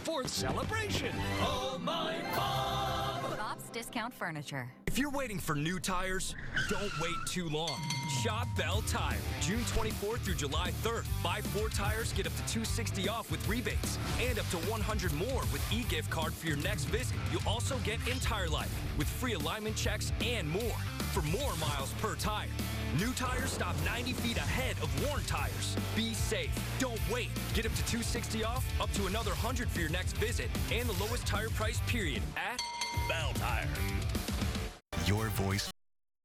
4th celebration. Oh, my Bob! Bob's Discount Furniture. If you're waiting for new tires, don't wait too long. Shop Belle Tire. June 24th through July 3rd. Buy 4 tires, get up to $260 off with rebates. And up to $100 more with e-gift card for your next visit. You'll also get Entire Life with free alignment checks and more. For more miles per tire. New tires stop 90 feet ahead of worn tires. Be safe. Don't wait. Get up to $260 off, up to another $100 for your next visit, and the lowest tire price period at Belle Tire. Your voice